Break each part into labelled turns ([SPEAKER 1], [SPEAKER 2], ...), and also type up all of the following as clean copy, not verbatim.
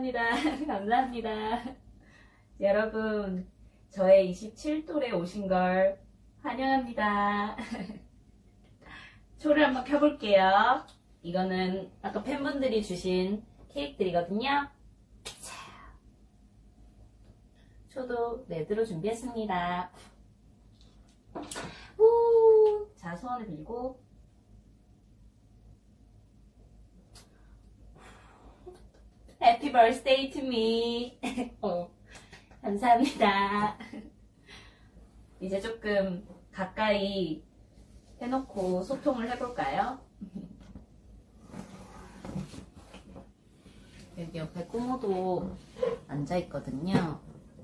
[SPEAKER 1] 감사합니다. 감사합니다. 여러분, 저의 27돌에 오신 걸 환영합니다. 초를 한번 켜볼게요. 이거는 아까 팬분들이 주신 케이크들이거든요. 자, 초도 레드로 준비했습니다. 후, 자, 소원을 빌고 Happy birthday to me. 감사합니다. 이제 조금 가까이 해놓고 소통을 해볼까요? 여기 옆에 꼬모도 앉아있거든요.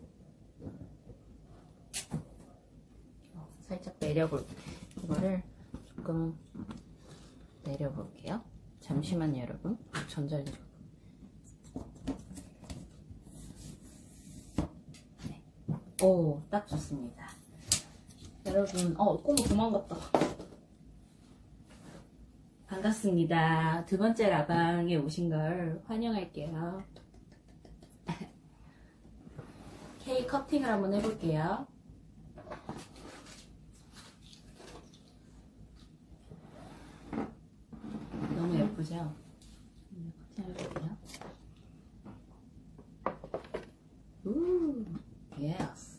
[SPEAKER 1] 살짝 이거를 조금 내려볼게요. 잠시만요, 여러분. 전자레인지. 네. 오, 딱 좋습니다. 여러분, 꼬모 도망갔다. 반갑습니다. 두 번째 라방에 오신 걸 환영할게요. 케이크 커팅을 한번 해볼게요. 너무 예쁘죠? 커팅해볼게요. 우, 예스.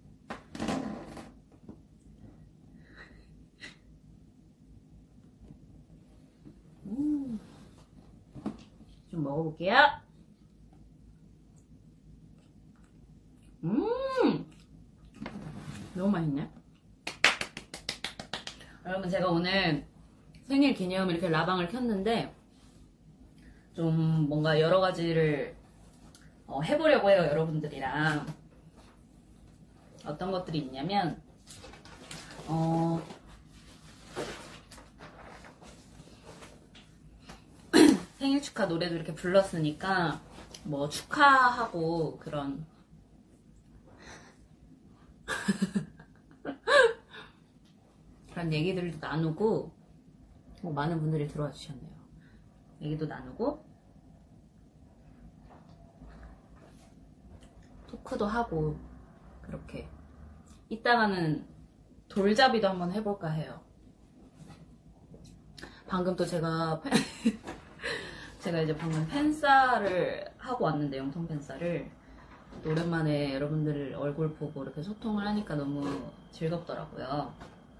[SPEAKER 1] 좀 먹어볼게요. 너무 맛있네. 여러분, 제가 오늘 생일 기념 이렇게 라방을 켰는데 좀 뭔가 여러 가지를 해보려고 해요. 여러분들이랑. 어떤 것들이 있냐면 생일 축하 노래도 이렇게 불렀으니까 뭐 축하하고 그런 그런 얘기들도 나누고 많은 분들이 들어와 주셨네요. 얘기도 나누고 토크도 하고 그렇게 이따가는 돌잡이도 한번 해볼까 해요. 방금 또 제가 이제 방금 팬싸를 하고 왔는데, 영통 팬싸를 오랜만에 여러분들 얼굴 보고 이렇게 소통을 하니까 너무 즐겁더라고요.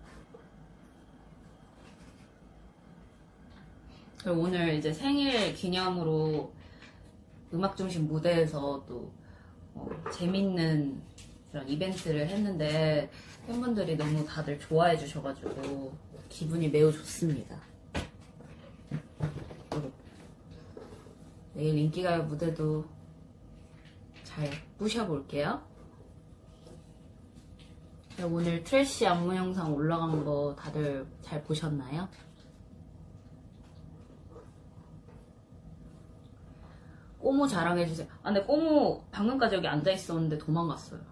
[SPEAKER 1] 그리고 오늘 이제 생일 기념으로 음악중심 무대에서 또 재밌는 그런 이벤트를 했는데 팬분들이 너무 다들 좋아해 주셔가지고 기분이 매우 좋습니다. 내일 인기가요 무대도 잘 부셔볼게요. 오늘 트래쉬 안무 영상 올라간 거 다들 잘 보셨나요? 꼬모 자랑해주세요. 아, 근데 꼬모 방금까지 여기 앉아있었는데 도망갔어요.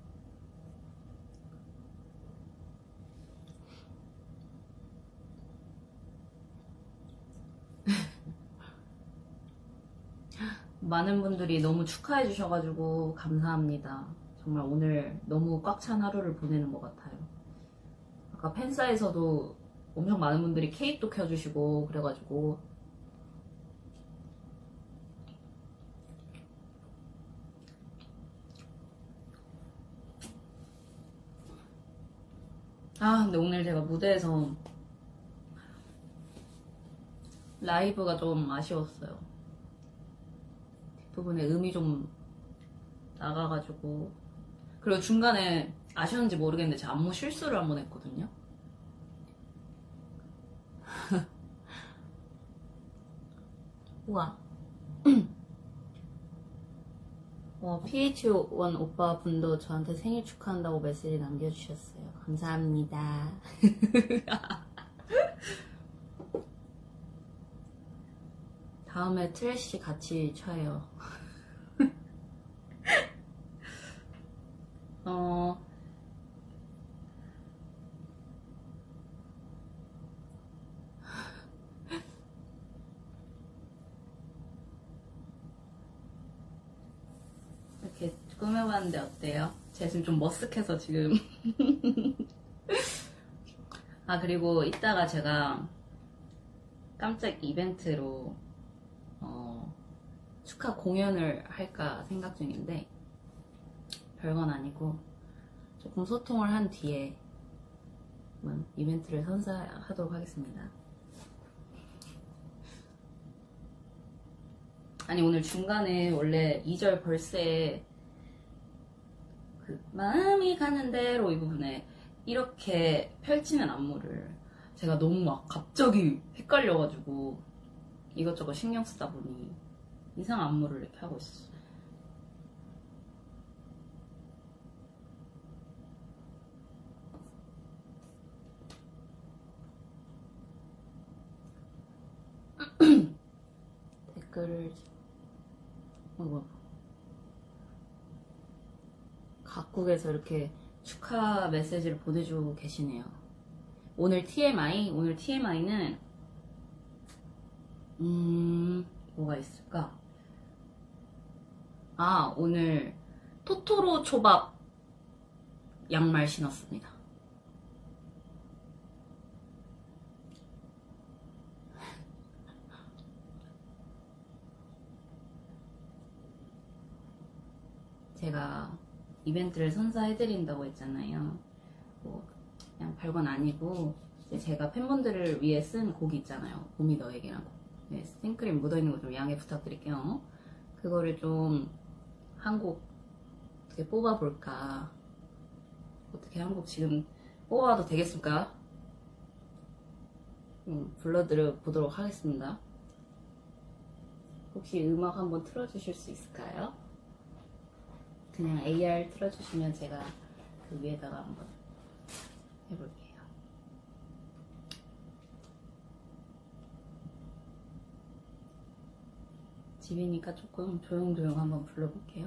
[SPEAKER 1] 많은 분들이 너무 축하해 주셔가지고 감사합니다. 정말 오늘 너무 꽉 찬 하루를 보내는 것 같아요. 아까 팬사에서도 엄청 많은 분들이 케이크도 켜주시고 그래가지고 근데 오늘 제가 무대에서 라이브가 좀 아쉬웠어요. 뒷부분에 음이 좀 나가가지고. 그리고 중간에 아셨는지 모르겠는데 제가 안무 실수를 한번 했거든요. 우와. PH1 오빠 분도 저한테 생일 축하한다고 메시지 남겨주셨어요. 감사합니다. 다음에 트래쉬 같이 쳐요. 꾸며봤는데 어때요? 제 지금 좀 머쓱해서 지금. 아, 그리고 이따가 제가 깜짝 이벤트로 축하 공연을 할까 생각 중인데 별건 아니고 조금 소통을 한 뒤에 이벤트를 선사하도록 하겠습니다. 아니, 오늘 중간에 원래 2절 벌스에 그 마음이 가는 대로 이 부분에 이렇게 펼치는 안무를 제가 너무 막 갑자기 헷갈려가지고 이것저것 신경 쓰다 보니 이상한 안무를 이렇게 하고 있었어요. 댓글을 각국에서 이렇게 축하 메시지를 보내주고 계시네요. 오늘 TMI는 뭐가 있을까? 아, 오늘 토토로 초밥 양말 신었습니다. 제가 이벤트를 선사해드린다고 했잖아요. 뭐 그냥 별건 아니고 이제 제가 팬분들을 위해 쓴 곡이 있잖아요. 봄이 너에게라고. 네, 생크림 묻어있는 거 좀 양해 부탁드릴게요. 그거를 좀 한 곡 어떻게 뽑아볼까. 어떻게 한 곡 지금 뽑아도 되겠습니까? 불러드려보도록 하겠습니다. 혹시 음악 한번 틀어주실 수 있을까요? 그냥 AR 틀어주시면 제가 그 위에다가 한번 해볼게요. 집이니까 조금 조용조용 한번 불러볼게요.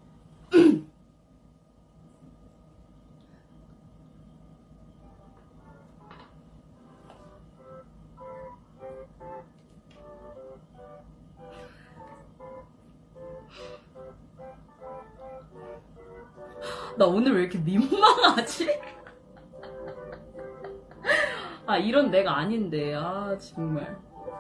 [SPEAKER 1] 나 오늘 왜 이렇게 민망하지? 아, 이런 내가 아닌데. 아, 정말.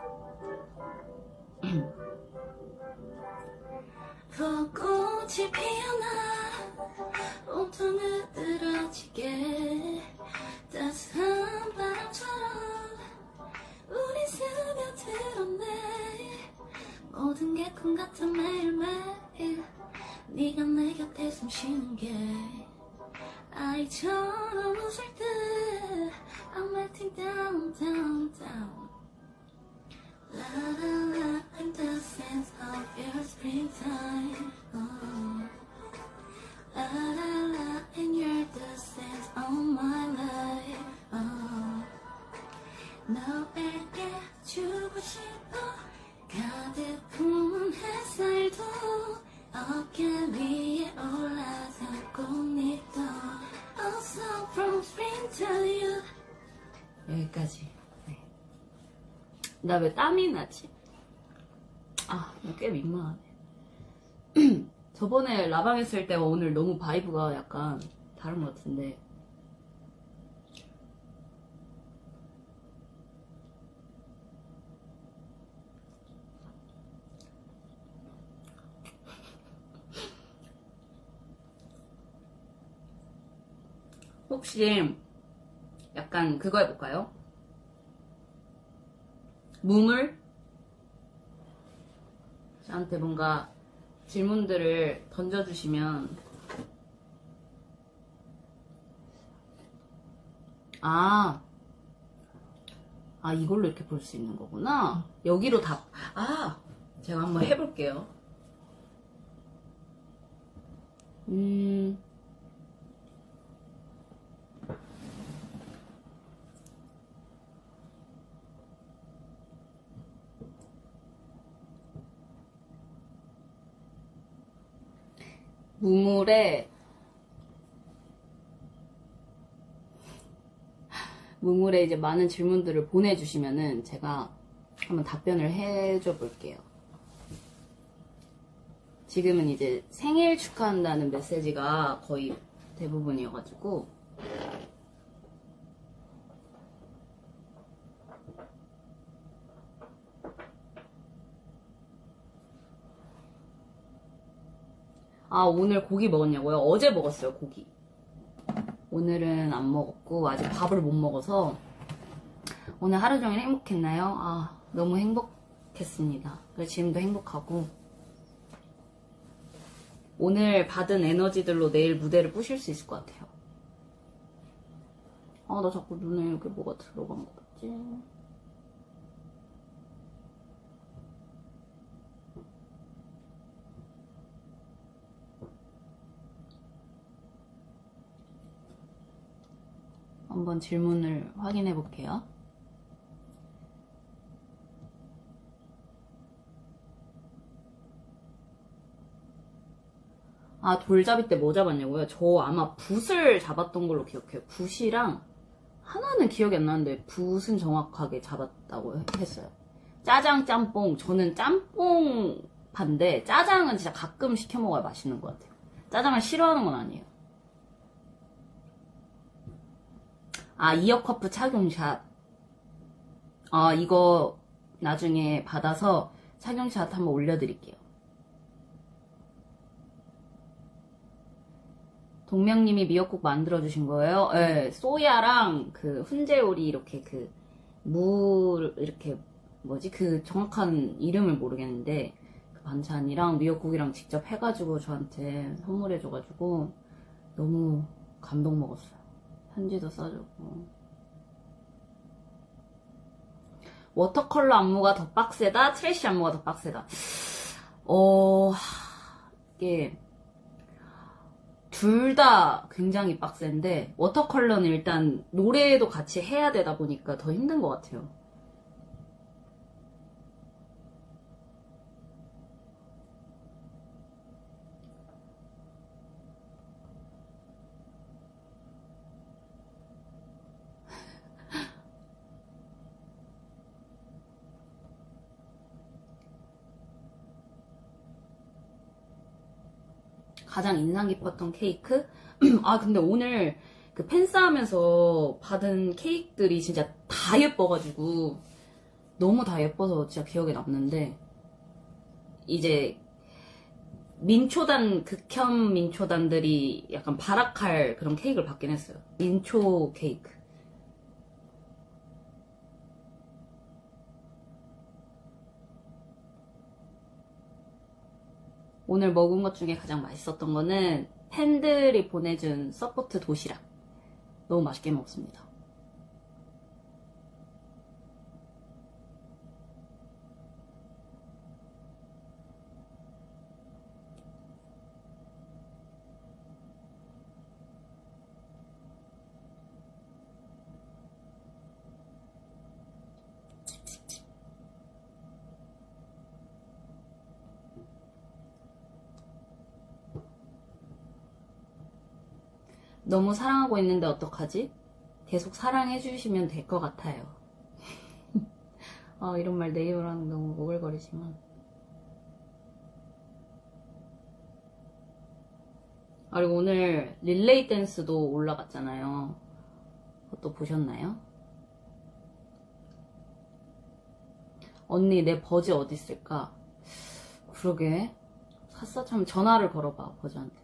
[SPEAKER 1] 벚꽃이 피어나 온통을 늘어지게 따스한 바람처럼 우리 스며들었네. 모든 게 꿈 같아 매일매일 네가 내 곁에 숨 쉬는 게 아이처럼 웃을 때 I'm melting down, down, down. La la la, I'm the sense of your springtime. Oh. La la la, and you're the sense of my life. Oh. 너에게 주고 싶어 가득 품은 햇살도 어깨 위에 올라서 꽃잎도 A song from spring to you. 여기까지. 네. 나 왜 땀이 나지? 아, 꽤 민망하네. 저번에 라방 했을 때와 오늘 너무 바이브가 약간 다른 것 같은데. 혹시 약간 그거 해볼까요? 무물? 저한테 뭔가 질문들을 던져주시면 이걸로 이렇게 볼 수 있는 거구나. 여기로 답. 제가 한번 해볼게요. 무물에 이제 많은 질문들을 보내주시면은 제가 한번 답변을 해줘 볼게요. 지금은 이제 생일 축하한다는 메시지가 거의 대부분이어가지고 아, 오늘 고기 먹었냐고요? 어제 먹었어요, 고기. 오늘은 안 먹었고 아직 밥을 못 먹어서. 오늘 하루 종일 행복했나요? 아, 너무 행복했습니다. 그래서 지금도 행복하고. 오늘 받은 에너지들로 내일 무대를 부실 수 있을 것 같아요. 아, 나 자꾸 눈에 여기 뭐가 들어간 거 같지? 한번 질문을 확인해 볼게요. 아, 돌잡이 때 뭐 잡았냐고요? 저 아마 붓을 잡았던 걸로 기억해요. 붓이랑 하나는 기억이 안 나는데 붓은 정확하게 잡았다고 했어요. 짜장, 짬뽕. 저는 짬뽕 반대. 짜장은 진짜 가끔 시켜 먹어야 맛있는 것 같아요. 짜장을 싫어하는 건 아니에요. 아, 이어커프 착용샷. 아, 이거 나중에 받아서 착용샷 한번 올려드릴게요. 동명님이 미역국 만들어주신 거예요? 네, 소야랑 그 훈제오리 이렇게 그 물 이렇게 뭐지 그 정확한 이름을 모르겠는데 그 반찬이랑 미역국이랑 직접 해가지고 저한테 선물해줘가지고 너무 감동 먹었어요. 편지도 써주고. 워터컬러 안무가 더 빡세다? 트래쉬 안무가 더 빡세다? 이게 둘 다 굉장히 빡센데 워터컬러는 일단 노래도 같이 해야 되다 보니까 더 힘든 것 같아요. 가장 인상 깊었던 케이크? 아, 근데 오늘 그 팬싸움에서 받은 케이크들이 진짜 다 예뻐가지고 너무 다 예뻐서 진짜 기억에 남는데 이제 민초단, 극혐 민초단들이 약간 발악할 그런 케이크를 받긴 했어요. 민초 케이크. 오늘 먹은 것 중에 가장 맛있었던 거는 팬들이 보내준 서포트 도시락. 너무 맛있게 먹었습니다. 너무 사랑하고 있는데 어떡하지? 계속 사랑해주시면 될 것 같아요. 이런 말 내 입으로 하는 너무 오글거리지만. 그리고 오늘 릴레이 댄스도 올라갔잖아요. 그것도 보셨나요? 언니, 내 버즈 어디 있을까? 그러게. 샀어? 참 전화를 걸어봐, 버즈한테.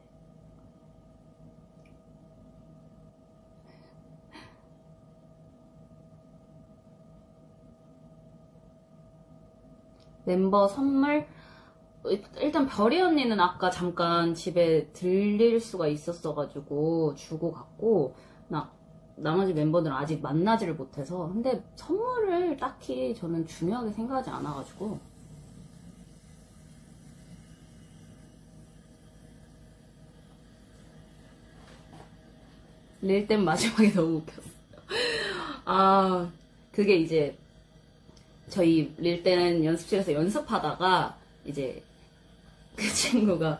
[SPEAKER 1] 멤버 선물? 일단 별이 언니는 아까 잠깐 집에 들릴 수가 있었어가지고 주고 갔고, 나머지 멤버들은 아직 만나지를 못해서. 근데 선물을 딱히 저는 중요하게 생각하지 않아가지고. 릴땐 마지막에 너무 웃겼어요. 아, 그게 이제 저희 릴땐 연습실에서 연습하다가 이제 그 친구가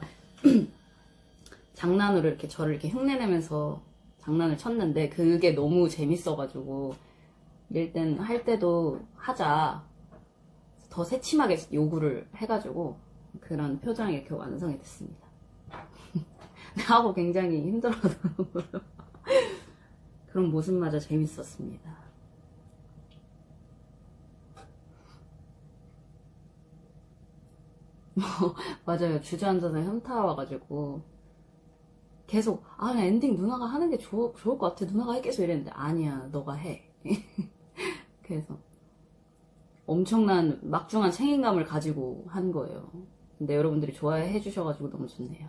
[SPEAKER 1] 장난으로 이렇게 저를 이렇게 흉내내면서 장난을 쳤는데 그게 너무 재밌어가지고 릴땐 할 때도 하자 더 새침하게 요구를 해가지고 그런 표정이 이렇게 완성이 됐습니다. 하고 굉장히 힘들어하더라고요. 그런 모습마저 재밌었습니다. 맞아요. 주저앉아서 현타 와가지고 계속 나 엔딩 누나가 하는 게 좋을 것 같아. 누나가 해 계속 이랬는데 아니야 너가 해. 그래서 엄청난 막중한 책임감을 가지고 한 거예요. 근데 여러분들이 좋아해 주셔가지고 너무 좋네요.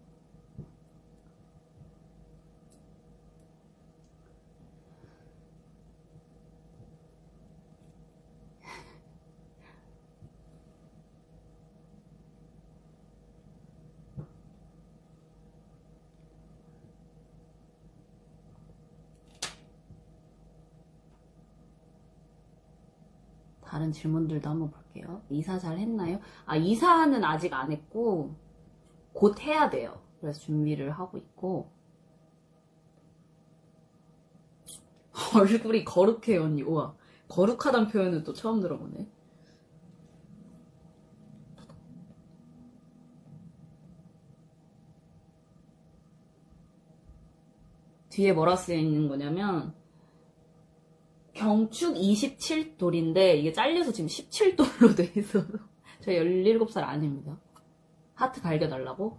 [SPEAKER 1] 다른 질문들도 한번 볼게요. 이사 잘 했나요? 이사는 아직 안 했고 곧 해야 돼요. 그래서 준비를 하고 있고. 얼굴이 거룩해요 언니. 우와, 거룩하단 표현은 또 처음 들어보네. 뒤에 뭐라 쓰여 있는 거냐면 경축 27돌인데 이게 잘려서 지금 17돌로 돼 있어서 저 17살 아닙니다. 하트 발겨달라고?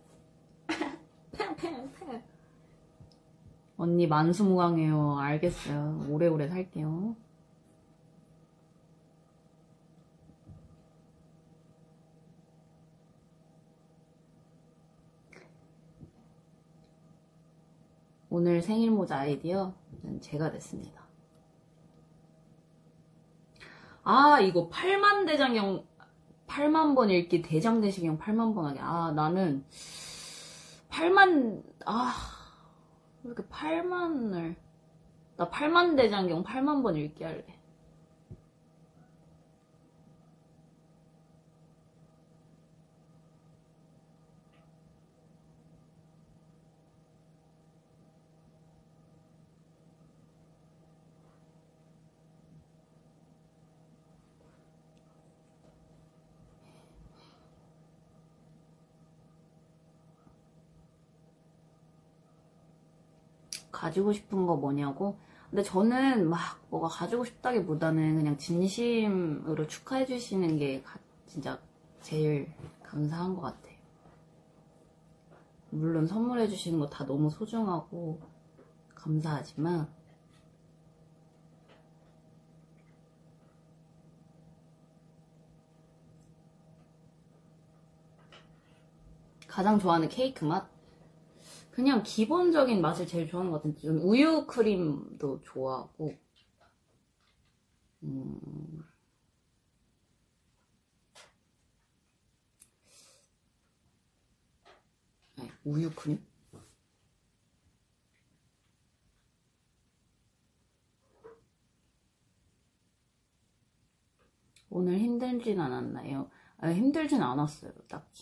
[SPEAKER 1] 언니 만수무강해요. 알겠어요. 오래오래 살게요. 오늘 생일 모자 아이디어는 제가 냈습니다. 이거 8만 대장경 8만 번 읽기 대장대시경 8만 번 하기. 나는 8만 왜 이렇게 8만을 나 8만 대장경 8만 번 읽기 할래. 가지고 싶은 거 뭐냐고? 근데 저는 막 뭐가 가지고 싶다기보다는 그냥 진심으로 축하해 주시는 게 진짜 제일 감사한 것 같아요. 물론 선물해 주시는 거 다 너무 소중하고 감사하지만 가장 좋아하는 케이크 맛? 그냥 기본적인 맛을 제일 좋아하는 것 같은데 좀 우유 크림도 좋아하고 우유 크림? 오늘 힘들진 않았나요? 힘들진 않았어요, 딱히.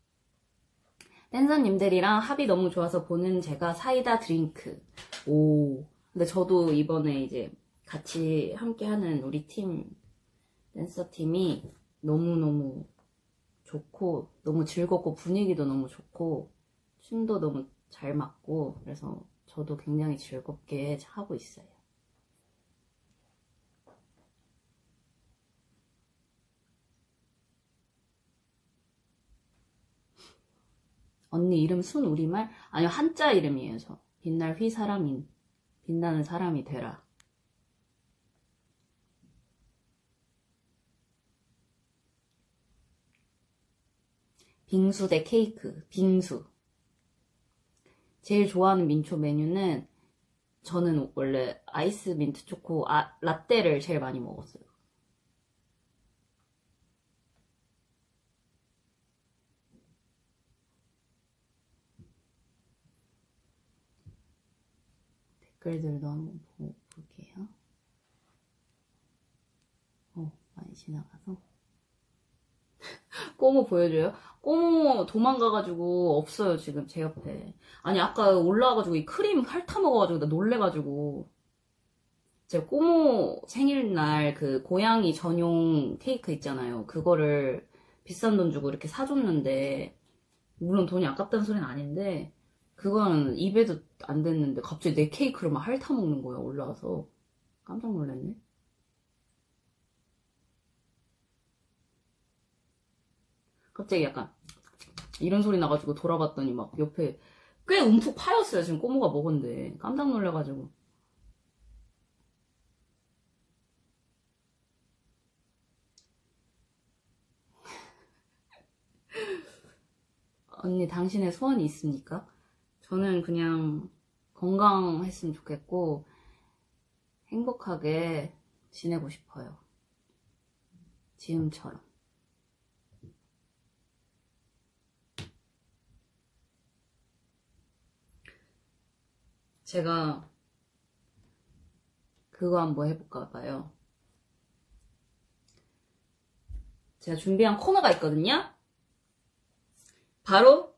[SPEAKER 1] 댄서님들이랑 합이 너무 좋아서 보는 제가 사이다 드링크. 오. 근데 저도 이번에 이제 같이 함께하는 우리 팀, 댄서 팀이 너무너무 좋고, 너무 즐겁고, 분위기도 너무 좋고, 춤도 너무 잘 맞고, 그래서 저도 굉장히 즐겁게 하고 있어요. 언니 이름 순 우리말? 아니요, 한자 이름이에요, 저. 빛날 휘사람인. 빛나는 사람이 되라. 빙수 대 케이크. 빙수. 제일 좋아하는 민초 메뉴는 저는 원래 아이스 민트 초코, 라떼를 제일 많이 먹었어요. 댓글들도 한번 볼게요. 많이 지나가서. 꼬모 보여줘요? 꼬모 도망가가지고 없어요, 지금 제 옆에. 아니, 아까 올라와가지고 이 크림 핥아먹어가지고 나 놀래가지고. 제가 꼬모 생일날 그 고양이 전용 케이크 있잖아요. 그거를 비싼 돈 주고 이렇게 사줬는데, 물론 돈이 아깝다는 소리는 아닌데, 그건 입에도 안 댔는데 갑자기 내 케이크를 막 핥아먹는 거야, 올라와서. 깜짝 놀랐네. 갑자기 약간 이런 소리 나가지고 돌아봤더니 막 옆에 꽤 움푹 파였어요. 지금 꼬모가 먹은데 깜짝 놀래가지고. 언니, 당신의 소원이 있습니까? 저는 그냥 건강했으면 좋겠고 행복하게 지내고 싶어요. 지금처럼. 제가 그거 한번 해볼까 봐요. 제가 준비한 코너가 있거든요. 바로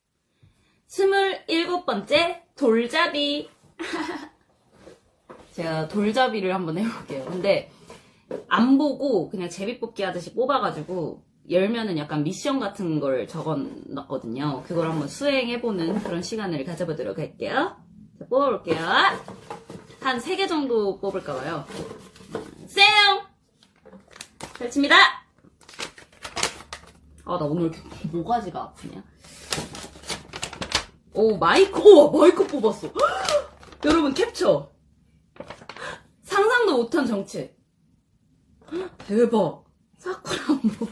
[SPEAKER 1] 27번째 돌잡이. 제가 돌잡이를 한번 해볼게요. 근데 안 보고 그냥 제비뽑기 하듯이 뽑아가지고 열면은 약간 미션 같은 걸 적어놨거든요. 그걸 한번 수행해보는 그런 시간을 가져보도록 할게요. 자, 뽑아볼게요. 한 3개 정도 뽑을까봐요. 쌩! 펼칩니다! 아, 나 오늘 이렇게 모가지가 아프냐? 오, 마이크, 오, 마이크 뽑았어. 여러분, 캡처. 상상도 못한 정책. 대박. 사쿠란보.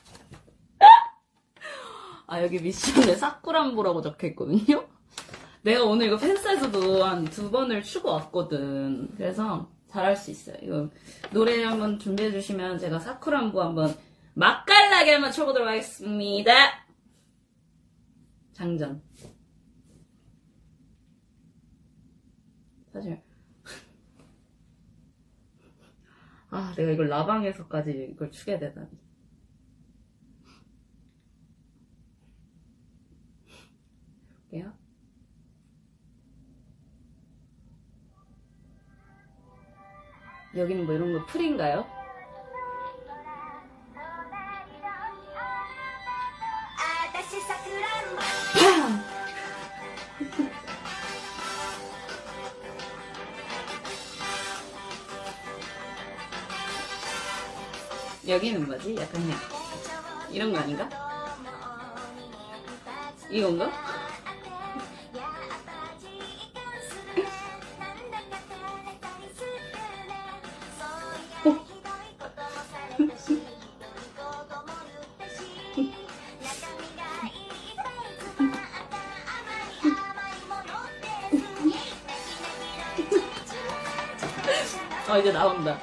[SPEAKER 1] 아, 여기 미션에 사쿠란보라고 적혀있거든요? 내가 오늘 이거 팬사에서도 한 2번을 추고 왔거든. 그래서 잘할 수 있어요. 이거 노래 한번 준비해주시면 제가 사쿠란보 한번 맛깔나게 한번 쳐보도록 하겠습니다. 장전. 사실 아, 내가 이걸 라방에서까지 이걸 추게 되다니. 볼게요. 여기는 뭐 이런 거 풀인가요? 여기는 뭐지? 약간 그냥 이런 거 아닌가? 이건가? 이제 나온다.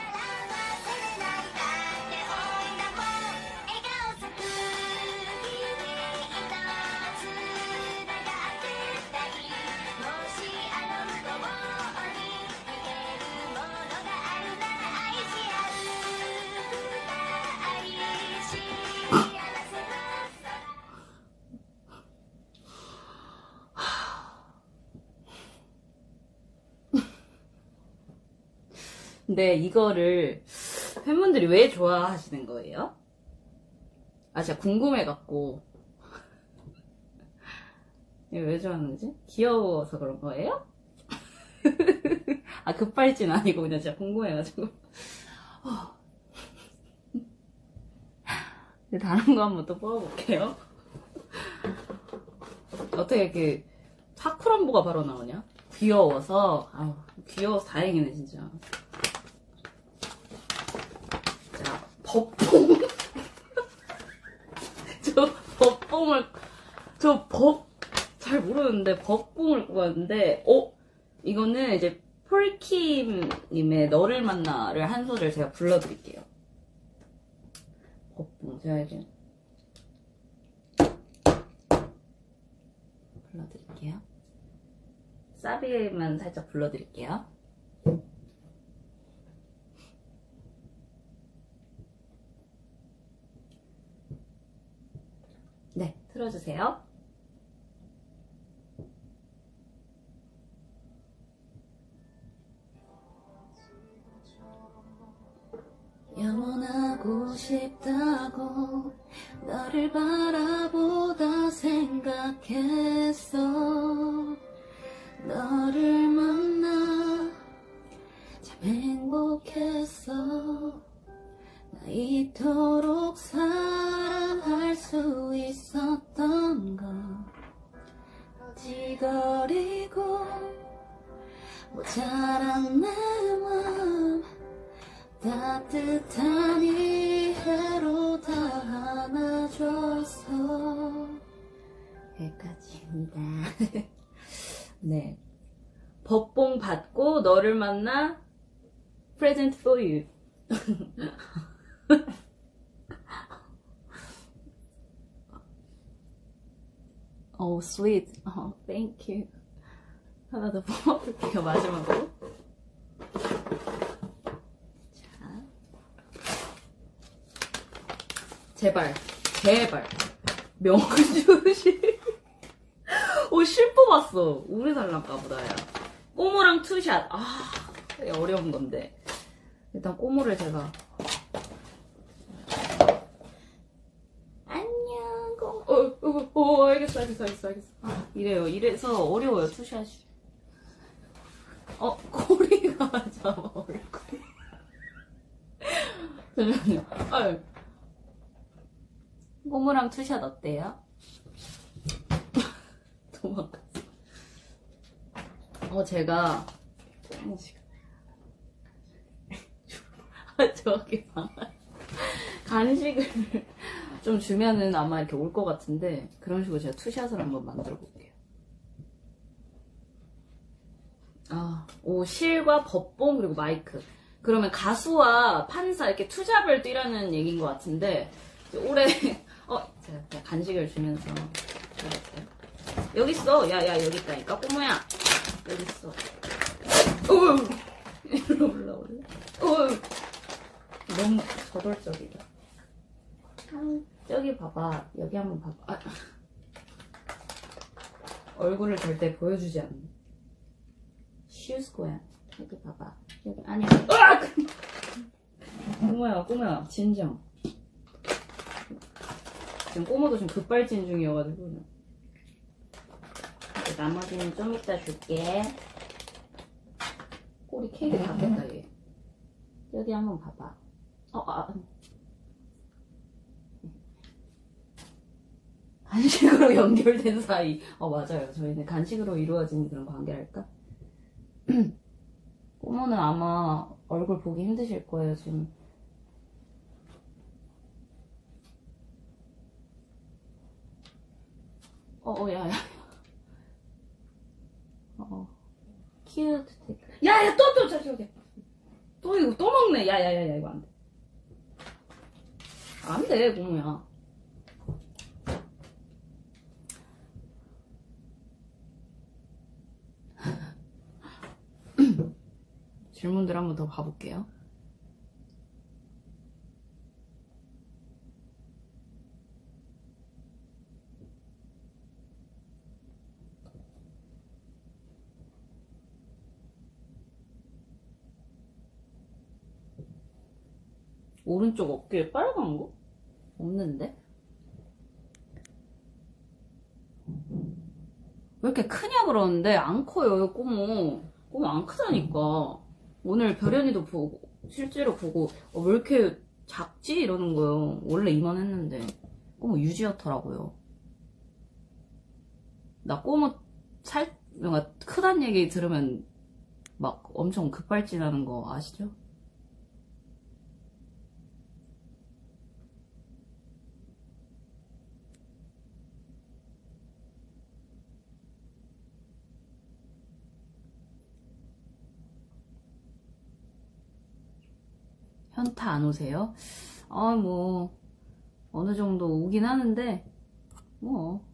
[SPEAKER 1] 근데 이거를 팬분들이 왜 좋아하시는 거예요? 아, 진짜 궁금해갖고. 이거 왜 좋아하는지? 귀여워서 그런 거예요? 아, 급발진 아니고 그냥 진짜 궁금해가지고. 다른 거 한번 또 뽑아볼게요. 어떻게 이렇게 사쿠란보가 바로 나오냐? 귀여워서. 아유, 귀여워서 다행이네 진짜. 자, 법봉. 잘 모르는데 법봉을 뽑았는데, 이거는 이제 폴킴님의 너를 만나를 한 소절 제가 불러드릴게요. 법봉, 제가 이제 불러드릴게요. 사비만 살짝 불러드릴게요. 네, 틀어주세요. 영원하고 보고 싶다고 너를 바라보다 생각했어. 너를 만나 참 행복했어. 나 이토록 사랑할 수 있었던 거 지거리고 모자란 내 맘 따뜻한 이해로 다 안아줬어. 여기까지입니다. 네, 법봉 받고 너를 만나 Present for you. Oh sweet. Oh, thank you. 하나 더 뽑아볼게요. 마지막으로. 자, 제발 명주실. 오, 실 뽑았어. 오래 살란가 보다. 야, 꼬모랑 투샷. 아, 어려운 건데. 일단 꼬모를 제가. 안녕 꼬모. 알겠어. 아, 이래서 어려워요, 투샷이. 꼬리가 잡아, 얼굴이. 잠시만요. 아유. 꼬모랑 투샷 어때요? 도망갔어. 제가 저기 간식을 좀 주면은 아마 이렇게 올 것 같은데, 그런 식으로 제가 투샷을 한번 만들어 볼게요. 실과 법봉 그리고 마이크. 그러면 가수와 판사 이렇게 투잡을 뛰라는 얘기인 것 같은데, 올해 제가 간식을 주면서 해볼게요. 여기 있어. 야 여기 있다니까 꼬모야. 여기 있어. 이리로 올라올래? 너무 저돌적이다. 저기 봐봐. 여기 한번 봐봐. 얼굴을 절대 보여주지 않는. 슈스코야. 여기 봐봐. 여기 아니야. 꼬모야 진정. 지금 꼬모도 좀 급발진 중이어가지고. 나머지는 좀 이따 줄게. 꼬리 케이크 다 뺐다 얘. 여기 한번 봐봐. 간식으로 연결된 사이. 맞아요. 저희는 간식으로 이루어진 그런 관계랄까? 꼬모는 아마 얼굴 보기 힘드실 거예요, 지금. 야야. 키우트 테이크. 야야, 저기. 이거 또 먹네. 야야야, 이거 안 돼. 안 돼, 꼬모야. 질문들 한번 더 봐볼게요. 오른쪽 어깨에 빨간 거? 없는데? 왜 이렇게 크냐 그러는데 안 커요, 꼬모. 꼬모 안 크다니까. 오늘 별연이도 보고 실제로 보고 왜 이렇게 작지? 이러는 거예요. 원래 이만했는데. 꼬모 유지였더라고요. 나 꼬모 뭔가 크단 얘기 들으면 막 엄청 급발진하는 거 아시죠? 현타 안 오세요? 뭐 어느 정도 오긴 하는데 뭐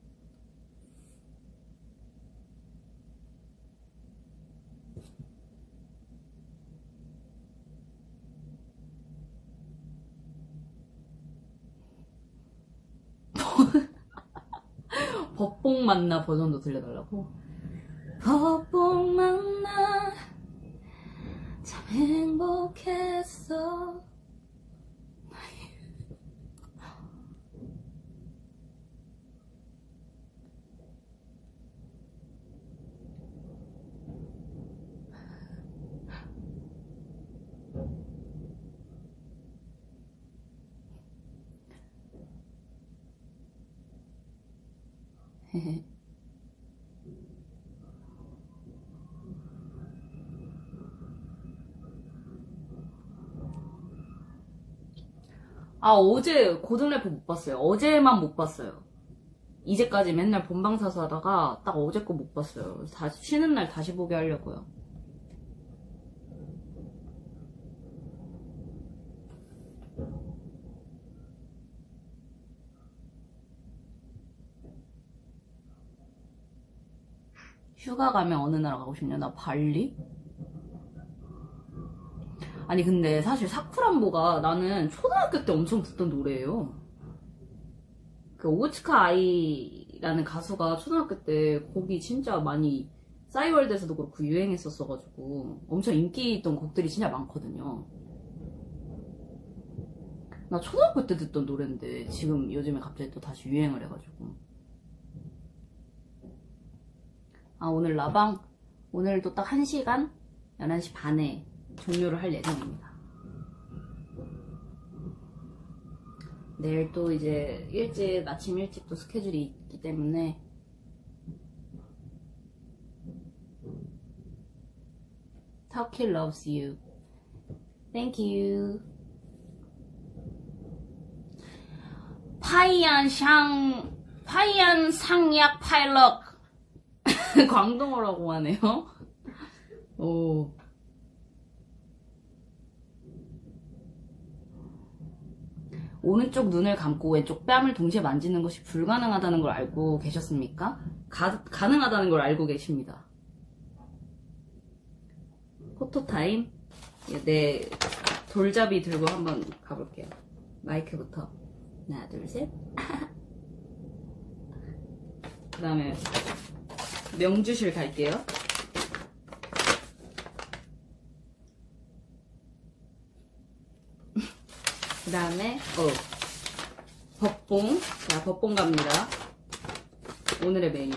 [SPEAKER 1] 법봉 만나 버전도 들려달라고? 법봉 만나 참 행복했어. 아, 어제 고등래프 못 봤어요. 어제만 못 봤어요. 이제까지 맨날 본방사수 하다가 딱 어제 거 못 봤어요. 다시 쉬는 날 다시 보게 하려고요. 휴가 가면 어느 나라 가고 싶냐? 나 발리? 아니 근데 사실 사쿠란보가 나는 초등학교 때 엄청 듣던 노래예요. 그 오츠카 아이라는 가수가 초등학교 때 곡이 진짜 많이 싸이월드에서도 그렇고 유행했었어가지고 엄청 인기 있던 곡들이 진짜 많거든요. 나 초등학교 때 듣던 노래인데 지금 요즘에 갑자기 또 다시 유행을 해가지고. 아, 오늘 라방 오늘도 딱 1시간 11시 반에 종료를 할 예정입니다. 내일 또 이제 아침 일찍 또 스케줄이 있기 때문에 Turkey loves you. Thank you. 파이안 상약 파일럿. 광동어라고 하네요. 오. 오른쪽 눈을 감고 왼쪽 뺨을 동시에 만지는 것이 불가능하다는 걸 알고 계셨습니까? 가능하다는 걸 알고 계십니다. 포토타임. 네, 돌잡이 들고 한번 가볼게요. 마이크부터. 하나, 둘, 셋. 그 다음에 명주실 갈게요. 그 다음에 법봉. 자, 법봉 갑니다. 오늘의 메뉴.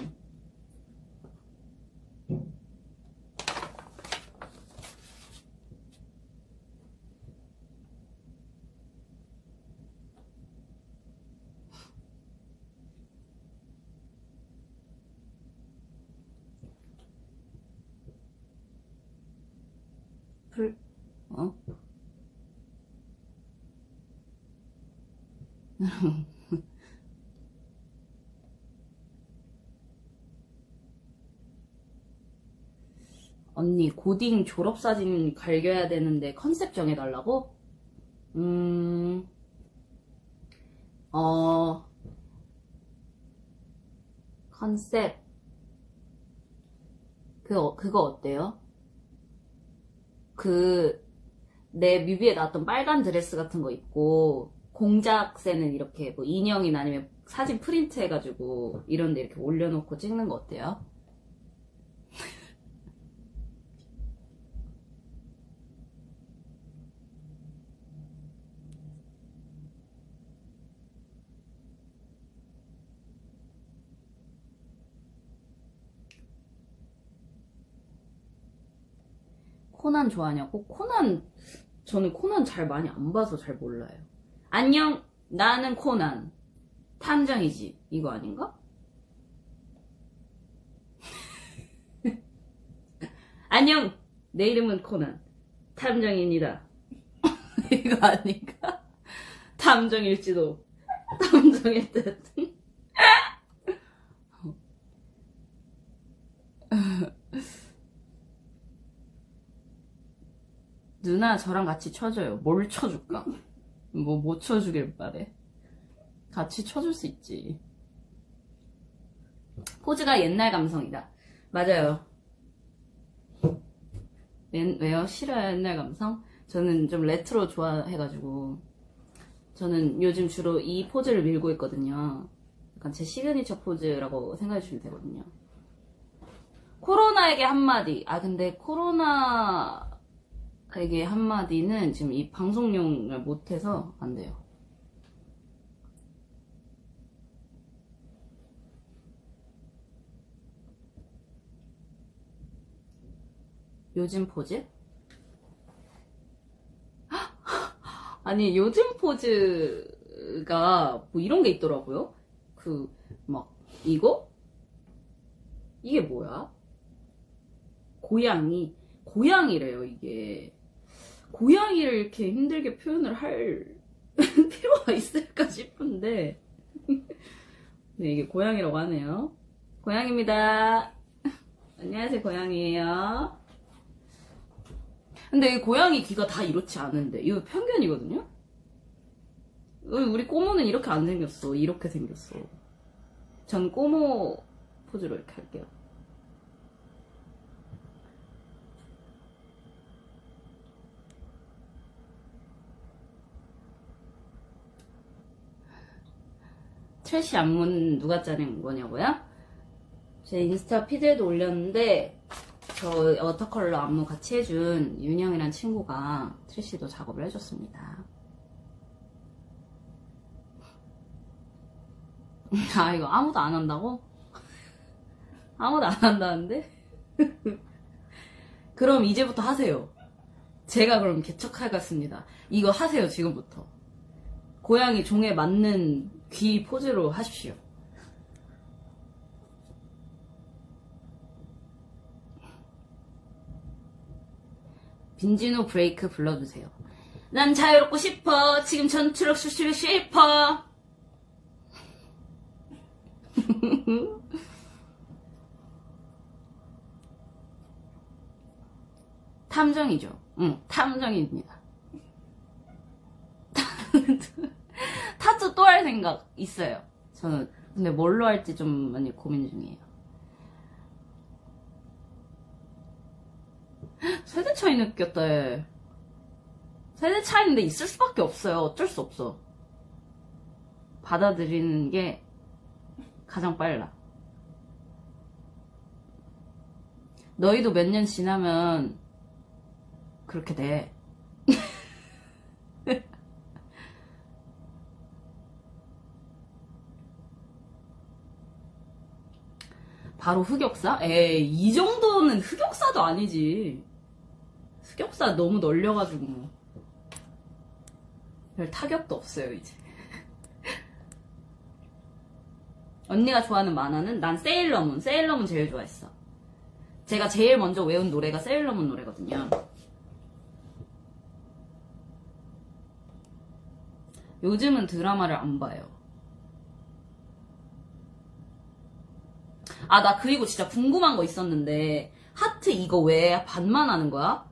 [SPEAKER 1] 언니, 고딩 졸업사진 갈겨야 되는데 컨셉 정해달라고? 컨셉. 그거 어때요? 내 뮤비에 나왔던 빨간 드레스 같은 거 입고, 공작새는 이렇게 뭐 인형이나 아니면 사진 프린트 해가지고, 이런데 이렇게 올려놓고 찍는 거 어때요? 코난 좋아하냐고? 저는 코난 잘 많이 안 봐서 잘 몰라요. 안녕, 나는 코난. 탐정이지. 이거 아닌가? 안녕, 내 이름은 코난. 탐정입니다. 이거 아닌가? 탐정일지도. 탐정일 듯. 누나 저랑 같이 쳐줘요. 뭘 쳐줄까? 뭐 쳐주길 바래. 같이 쳐줄 수 있지. 포즈가 옛날 감성이다. 맞아요. 왜요? 싫어요, 옛날 감성? 저는 좀 레트로 좋아해가지고. 저는 요즘 주로 이 포즈를 밀고 있거든요. 약간 제 시그니처 포즈라고 생각해주시면 되거든요. 코로나에게 한마디. 아, 근데 코로나에게 한마디는 지금 이 방송용을 못해서 안 돼요. 요즘 포즈? 아니, 요즘 포즈가 뭐 이런 게 있더라고요. 이거?
[SPEAKER 2] 이게 뭐야? 고양이래요, 이게. 고양이를 이렇게 힘들게 표현을 할 필요가 있을까 싶은데. 네, 이게 고양이라고 하네요. 고양이입니다. 안녕하세요, 고양이에요. 근데 이 고양이 귀가 다 이렇지 않은데. 이거 편견이거든요? 우리 꼬모는 이렇게 안 생겼어. 이렇게 생겼어. 전 꼬모 포즈로 이렇게 할게요. 트래시 안문 누가 짜낸 거냐고요? 제 인스타 피드에도 올렸는데 저 워터컬러 안무 같이 해준 윤영이란 친구가 트래시도 작업을 해줬습니다. 아 이거 아무도 안 한다고? 아무도 안 한다는데? 그럼 이제부터 하세요. 제가 그럼 개척하겠습니다. 이거 하세요 지금부터. 고양이 종에 맞는 귀 포즈로 하십시오. 빈지노 브레이크 불러주세요. 난 자유롭고 싶어. 지금 전투력 수시고 싶어. 탐정이죠. 응, 탐정입니다. 타투 또 할 생각 있어요. 저는 근데 뭘로 할지 좀 많이 고민 중이에요. 세대 차이 느꼈대. 세대 차이인데 있을 수밖에 없어요. 어쩔 수 없어. 받아들이는 게 가장 빨라. 너희도 몇 년 지나면 그렇게 돼. 바로 흑역사? 에이, 이 정도는 흑역사도 아니지. 흑역사 너무 널려가지고 뭐. 별 타격도 없어요, 이제. 언니가 좋아하는 만화는? 난 세일러문. 세일러문 제일 좋아했어. 제가 제일 먼저 외운 노래가 세일러문 노래거든요. 요즘은 드라마를 안 봐요. 아, 나 그리고 진짜 궁금한 거 있었는데 하트 이거 왜 반만 하는 거야?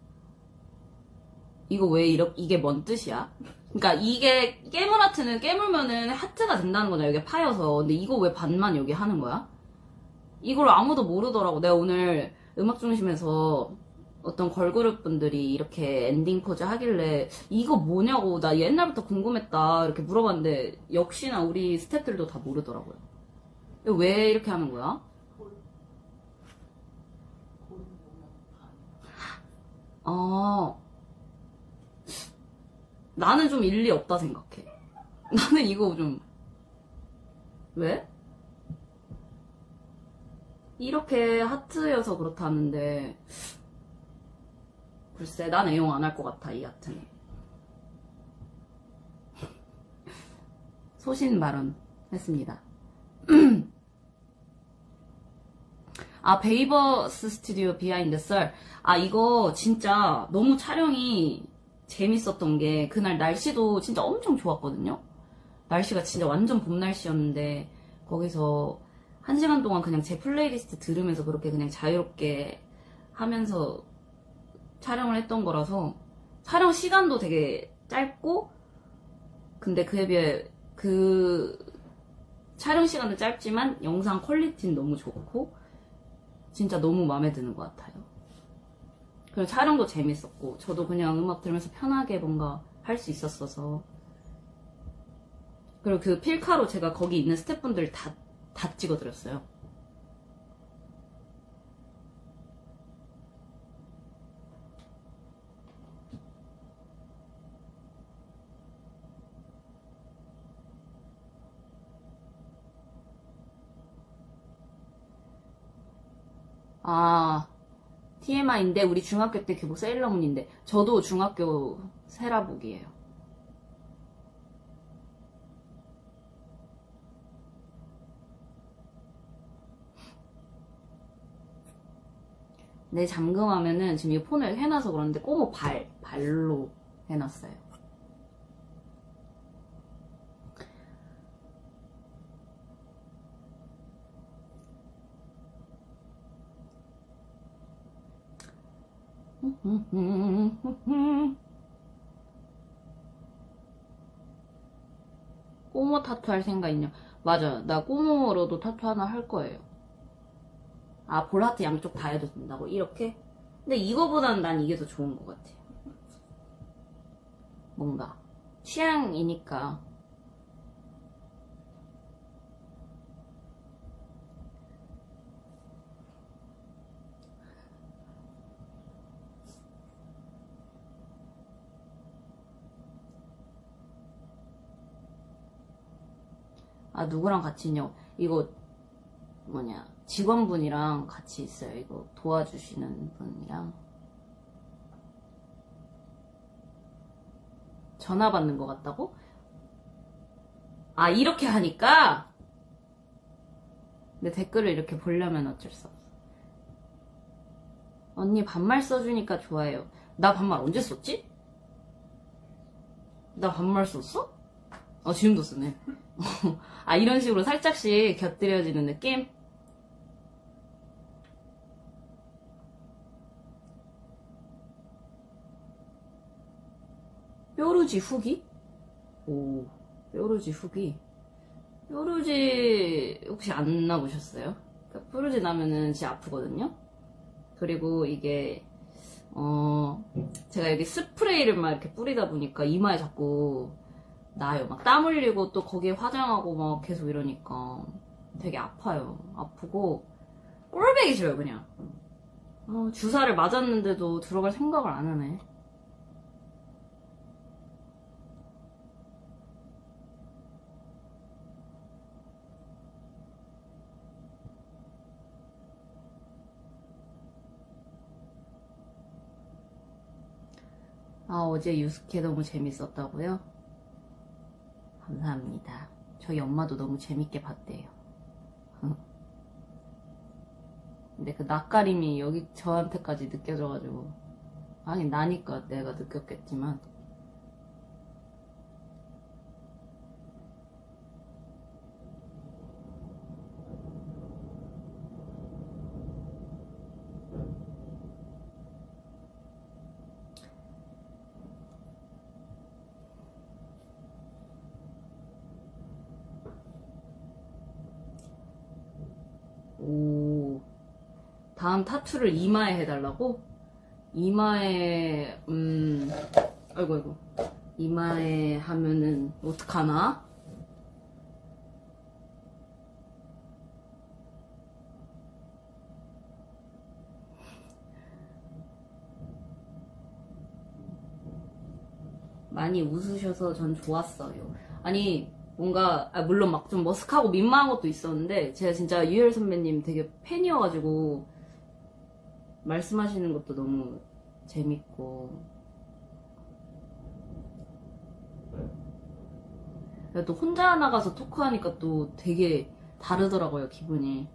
[SPEAKER 2] 이거 왜 이게 뭔 뜻이야? 그러니까 이게 깨물 하트는 깨물면은 하트가 된다는 거잖아, 여기 파여서. 근데 이거 왜 반만 여기 하는 거야? 이걸 아무도 모르더라고. 내가 오늘 음악중심에서 어떤 걸그룹 분들이 이렇게 엔딩 포즈 하길래 이거 뭐냐고 나 옛날부터 궁금했다 이렇게 물어봤는데 역시나 우리 스태프들도 다 모르더라고요. 왜 이렇게 하는 거야? 나는 좀 일리 없다 생각해. 나는 이거 좀 왜? 이렇게 하트여서 그렇다는데 글쎄 난 애용 안 할 것 같아 이 하트는. 소신 발언 했습니다. 아, 베이버스 스튜디오 비하인드 썰. 아, 이거 진짜 너무 촬영이 재밌었던 게 그날 날씨도 진짜 엄청 좋았거든요. 날씨가 진짜 완전 봄 날씨였는데 거기서 1시간 동안 그냥 제 플레이리스트 들으면서 그렇게 그냥 자유롭게 하면서 촬영을 했던 거라서 촬영 시간도 되게 짧고 근데 그에 비해 그 촬영 시간은 짧지만 영상 퀄리티는 너무 좋고 진짜 너무 마음에 드는 것 같아요. 그리고 촬영도 재밌었고 저도 그냥 음악 들으면서 편하게 뭔가 할 수 있었어서 그리고 그 필카로 제가 거기 있는 스태프분들 다 찍어드렸어요. 아, TMI인데 우리 중학교 때 교복 세일러문인데 저도 중학교 세라복이에요. 내 잠금하면은 지금 이 폰을 해놔서 그러는데 꼬모 발로 해놨어요. 꼬모 타투 할 생각 있냐? 맞아. 나 꼬모로도 타투 하나 할 거예요. 아, 볼 하트 양쪽 다 해도 된다고? 이렇게? 근데 이거보다는 난 이게 더 좋은 것 같아. 뭔가. 취향이니까. 아, 누구랑 같이 있냐고. 이거, 뭐냐. 직원분이랑 같이 있어요. 이거 도와주시는 분이랑. 전화 받는 것 같다고? 아, 이렇게 하니까? 근데 댓글을 이렇게 보려면 어쩔 수 없어. 언니 반말 써주니까 좋아요. 나 반말 언제 썼지? 나 반말 썼어? 지금도 쓰네. 아, 이런 식으로 살짝씩 곁들여지는 느낌? 뾰루지 후기? 오, 뾰루지 후기. 뾰루지 혹시 안 나보셨어요? 그러니까 뾰루지 나면은 진짜 아프거든요? 그리고 이게 제가 여기 스프레이를 막 이렇게 뿌리다 보니까 이마에 자꾸 나요. 막 땀 흘리고 또 거기에 화장하고 막 계속 이러니까 되게 아파요. 아프고 꼴배기 싫어요, 그냥. 주사를 맞았는데도 들어갈 생각을 안 하네. 아, 어제 유스케 너무 재밌었다고요? 감사합니다. 저희 엄마도 너무 재밌게 봤대요. 근데 그 낯가림이 여기 저한테까지 느껴져가지고, 아니 나니까 내가 느꼈겠지만, 오, 다음 타투를 이마에 해달라고? 이마에, 아이고. 이마에 하면은, 어떡하나? 많이 웃으셔서 전 좋았어요. 아니, 뭔가, 물론 막 좀 머쓱하고 민망한 것도 있었는데, 제가 진짜 유열 선배님 되게 팬이어가지고, 말씀하시는 것도 너무 재밌고, 또 혼자 나가서 토크하니까 또 되게 다르더라고요, 기분이.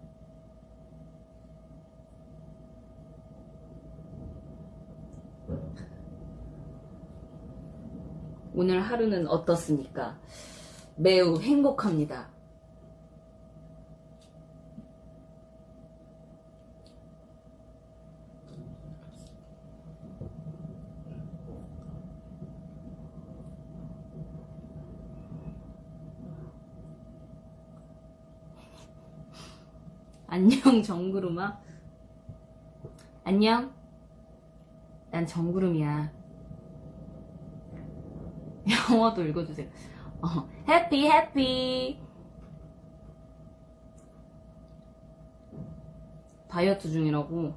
[SPEAKER 2] 오늘 하루는 어떻습니까? 매우 행복합니다. 안녕, 정구름아. 안녕. 난 정구름이야. 영어도 읽어주세요. 해피, 해피. 다이어트 중이라고?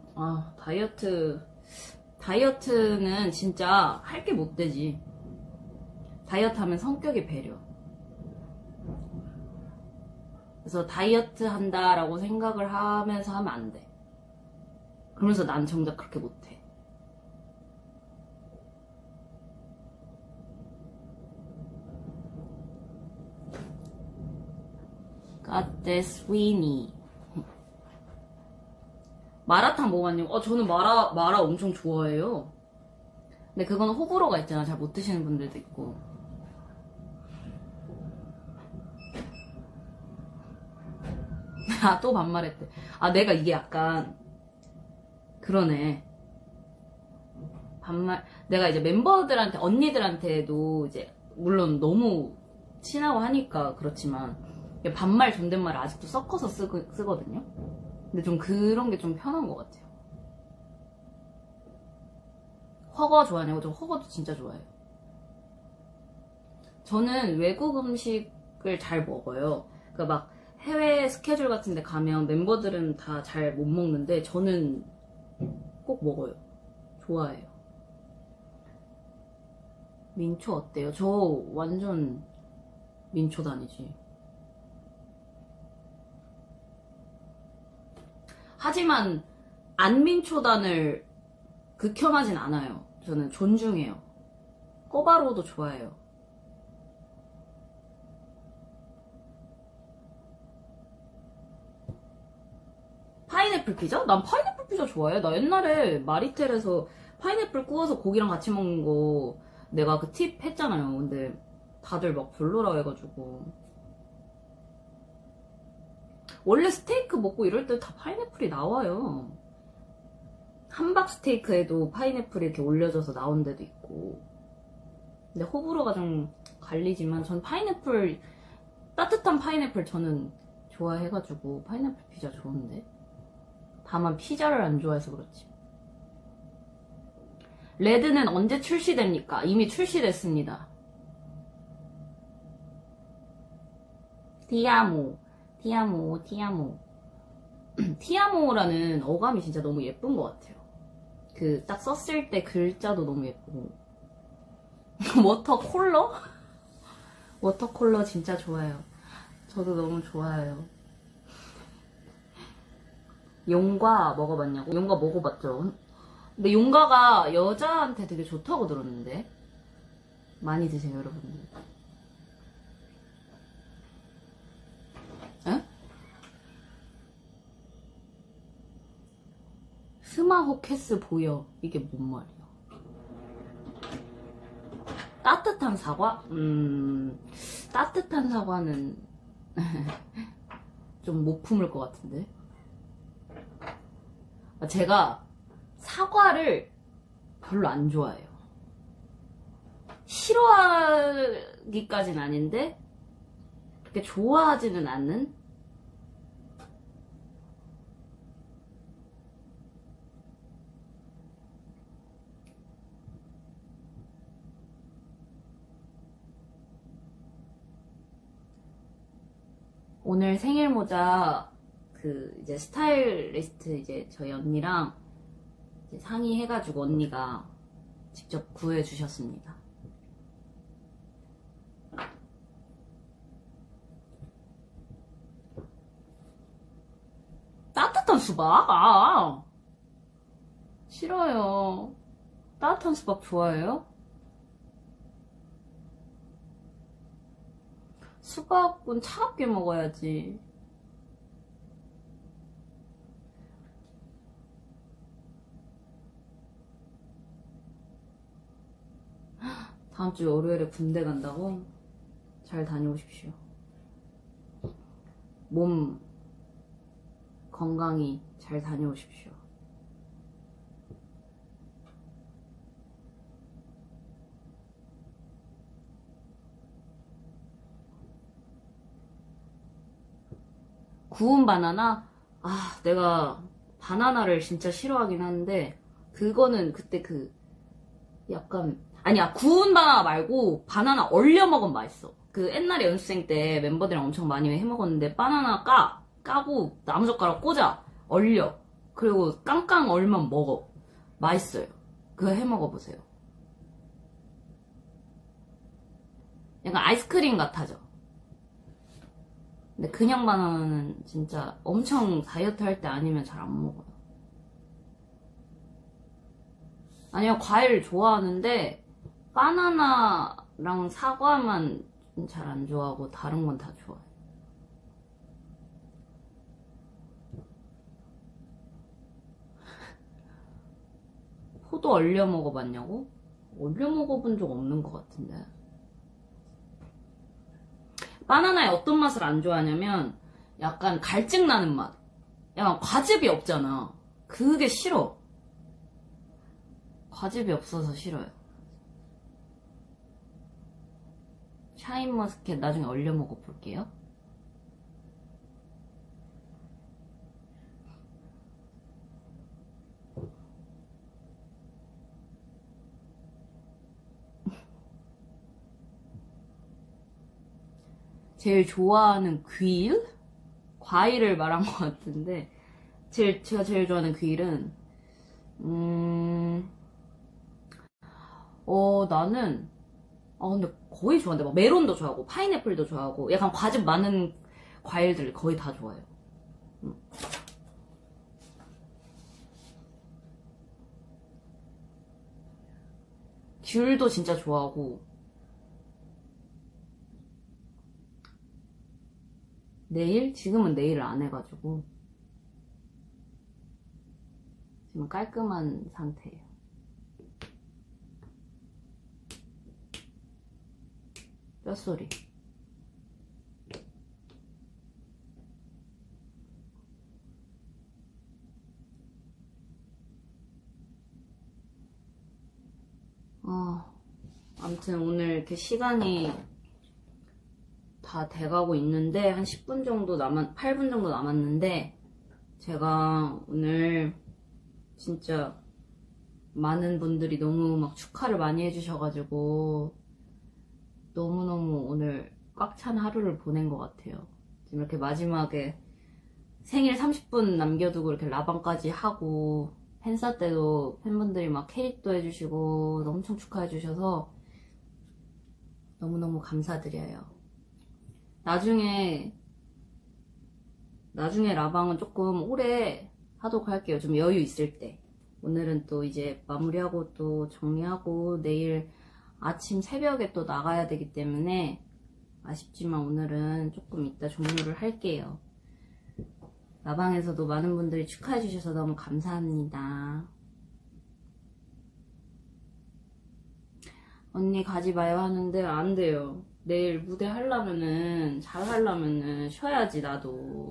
[SPEAKER 2] 다이어트는 진짜 할 게 못 되지. 다이어트 하면 성격이 배려. 그래서 다이어트 한다라고 생각을 하면서 하면 안 돼. 그러면서 난 정작 그렇게 못해. Got this, Sweeney. 마라탕 먹어봤냐고? 저는 마라 엄청 좋아해요. 근데 그건 호불호가 있잖아. 잘 못 드시는 분들도 있고. 아, 또 반말했대. 아, 내가 이게 약간, 그러네. 내가 이제 멤버들한테, 언니들한테도 이제, 물론 너무 친하고 하니까 그렇지만, 반말, 존댓말을 아직도 섞어서 쓰거든요? 근데 좀 그런 게 좀 편한 것 같아요. 허거 좋아하냐고? 저 허거도 진짜 좋아해요. 저는 외국 음식을 잘 먹어요. 그러니까 막 해외 스케줄 같은 데 가면 멤버들은 다 잘 못 먹는데 저는 꼭 먹어요. 좋아해요. 민초 어때요? 저 완전 민초 다니지. 하지만 안민초단을 극혐하진 않아요. 저는 존중해요. 꼬바로우도 좋아해요. 파인애플 피자? 난 파인애플 피자 좋아해. 나 옛날에 마리텔에서 파인애플 구워서 고기랑 같이 먹는 거 내가 그 팁 했잖아요. 근데 다들 막 별로라 해가지고. 원래 스테이크 먹고 이럴 때 다 파인애플이 나와요. 함박 스테이크에도 파인애플이 이렇게 올려져서 나온 데도 있고. 근데 호불호가 좀 갈리지만 전 파인애플, 따뜻한 파인애플 저는 좋아해가지고 파인애플 피자 좋은데. 다만 피자를 안 좋아해서 그렇지. 레드는 언제 출시됩니까? 이미 출시됐습니다. 티아모, 티아모, 티아모. 티아모라는 어감이 진짜 너무 예쁜 것 같아요. 그 딱 썼을 때 글자도 너무 예쁘고. 워터콜러? 워터콜러 진짜 좋아요. 저도 너무 좋아해요. 용과 먹어봤냐고? 용과 먹어봤죠. 근데 용과가 여자한테 되게 좋다고 들었는데. 많이 드세요, 여러분들. 에? 스마호캐스 보여. 이게 뭔 말이야? 따뜻한 사과? 따뜻한 사과는 좀 못 품을 것 같은데. 제가 사과를 별로 안 좋아해요. 싫어하기까진 아닌데 그렇게 좋아하지는 않는? 오늘 생일 모자 그 이제 스타일리스트 이제 저희 언니랑 이제 상의해가지고 언니가 직접 구해주셨습니다. 따뜻한 수박? 싫어요. 따뜻한 수박 좋아해요? 수박은 차갑게 먹어야지. 다음 주 월요일에 군대 간다고? 잘 다녀오십시오. 몸 건강히 잘 다녀오십시오. 구운 바나나? 내가 바나나를 진짜 싫어하긴 하는데 그거는 그때 그 약간 아니야, 구운 바나나 말고 바나나 얼려 먹으면 맛있어. 그 옛날에 연습생 때 멤버들이랑 엄청 많이 해 먹었는데 바나나 까고 나무젓가락 꽂아 얼려. 그리고 깡깡 얼면 먹어. 맛있어요. 그거 해 먹어보세요. 약간 아이스크림 같아죠. 근데 그냥 바나나는 진짜 엄청 다이어트 할 때 아니면 잘 안 먹어요. 아니요, 과일 좋아하는데 바나나랑 사과만 잘 안 좋아하고 다른 건 다 좋아해요. 포도 얼려 먹어봤냐고? 얼려 먹어본 적 없는 것 같은데. 바나나의 어떤 맛을 안 좋아하냐면 약간 갈증 나는 맛. 약간 과즙이 없잖아. 그게 싫어. 과즙이 없어서 싫어요. 샤인머스켓 나중에 얼려 먹어볼게요. 제일 좋아하는 귀일? 과일을 말한 것 같은데 제가 제일 좋아하는 귀일은 나는 근데 거의 좋아하는데 막 메론도 좋아하고 파인애플도 좋아하고 약간 과즙 많은 과일들 거의 다 좋아해요. 귤도 진짜 좋아하고 지금은 네일을 안 해가지고 지금 깔끔한 상태예요. 뼛소리. 아무튼 오늘 이렇게 시간이 다 돼가고 있는데 한 10분 정도 8분 정도 남았는데 제가 오늘 진짜 많은 분들이 너무 막 축하를 많이 해주셔가지고 너무너무 오늘 꽉 찬 하루를 보낸 것 같아요. 지금 이렇게 마지막에 생일 30분 남겨두고 이렇게 라방까지 하고 팬사 때도 팬분들이 막 케이크도 해주시고 엄청 축하해주셔서 너무너무 감사드려요. 나중에 라방은 조금 오래 하도록 할게요. 좀 여유 있을 때. 오늘은 또 이제 마무리하고 또 정리하고 내일 아침 새벽에 또 나가야 되기 때문에 아쉽지만 오늘은 조금 이따 종료를 할게요. 라방에서도 많은 분들이 축하해 주셔서 너무 감사합니다. 언니 가지 마요 하는데 안 돼요. 내일 무대 잘 하려면은 쉬어야지 나도.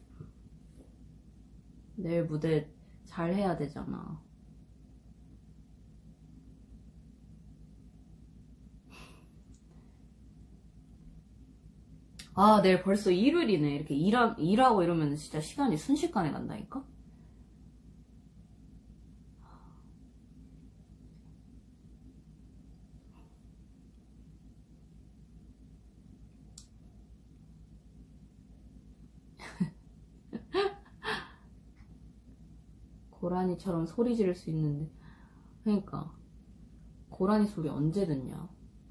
[SPEAKER 2] 내일 무대 잘 해야 되잖아. 내일 벌써 일요일이네. 이렇게 일하고 이러면 진짜 시간이 순식간에 간다니까? 고라니처럼 소리 지를 수 있는데. 그러니까 고라니 소리 언제 듣냐?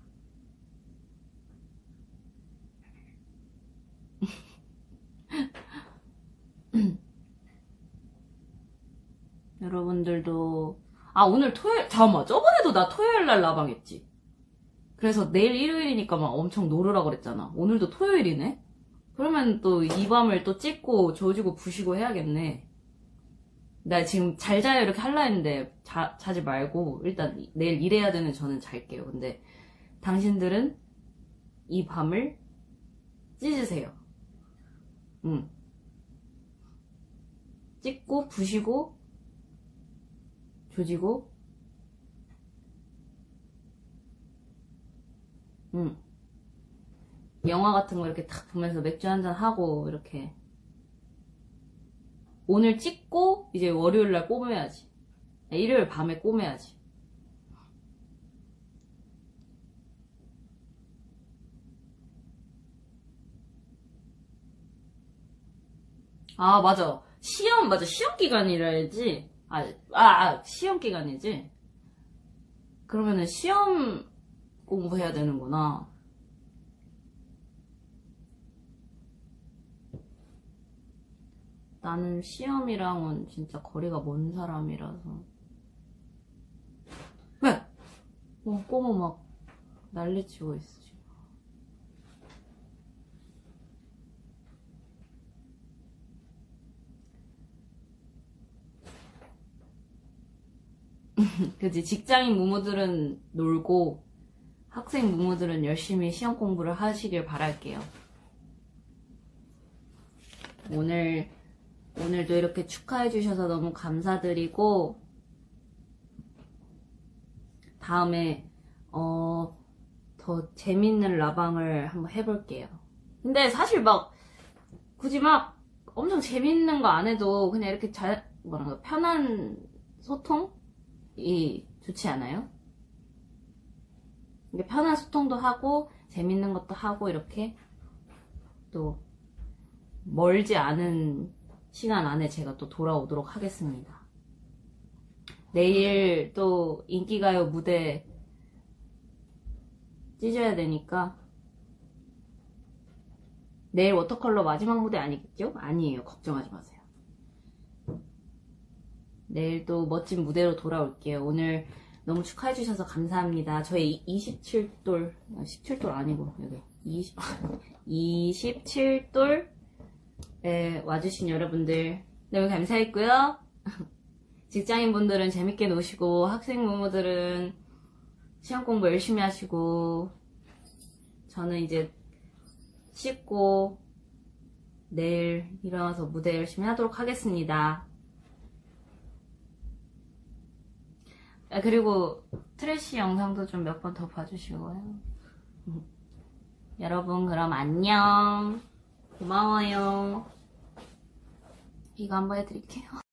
[SPEAKER 2] 여러분들도 오늘 잠깐만, 저번에도 나 토요일날 라방했지. 그래서 내일 일요일이니까 막 엄청 놀으라 그랬잖아. 오늘도 토요일이네? 그러면 또 이 밤을 또 찍고 조지고 부시고 해야겠네. 나 지금 잘 자요 이렇게 할라 했는데 자지 말고 일단 내일 일해야 되는 저는 잘게요. 근데 당신들은 이 밤을 찢으세요. 찍고 부시고 조지고 영화 같은 거 이렇게 탁 보면서 맥주 한잔 하고 이렇게 오늘 찍고 이제 월요일날 꼬매야지. 일요일 밤에 꼬매야지. 맞아. 시험 기간이라야지. 시험 기간이지. 그러면은 시험 공부해야 되는구나. 나는 시험이랑은 진짜 거리가 먼 사람이라서. 왜? 꼬모 막 난리치고 있어 지금. 그지? 직장인 무무들은 놀고 학생 무무들은 열심히 시험 공부를 하시길 바랄게요. 오늘도 이렇게 축하해주셔서 너무 감사드리고, 다음에, 더 재밌는 라방을 한번 해볼게요. 근데 사실 굳이 엄청 재밌는 거 안 해도 그냥 이렇게 편한 소통이 좋지 않아요? 이게 편한 소통도 하고, 재밌는 것도 하고, 이렇게 또, 멀지 않은 시간 안에 제가 또 돌아오도록 하겠습니다. 내일 또 인기가요 무대 찢어야 되니까 내일 워터컬러 마지막 무대 아니겠죠? 아니에요. 걱정하지 마세요. 내일 또 멋진 무대로 돌아올게요. 오늘 너무 축하해주셔서 감사합니다. 저희 27돌, 17돌 아니고 여기 27돌 와주신 여러분들 너무 감사했고요. 직장인분들은 재밌게 노시고 학생 부모들은 시험 공부 열심히 하시고 저는 이제 씻고 내일 일어나서 무대 열심히 하도록 하겠습니다. 그리고 트래쉬 영상도 좀 몇 번 더 봐주시고요. 여러분 그럼 안녕. 고마워요. 이거 한번 해드릴게요.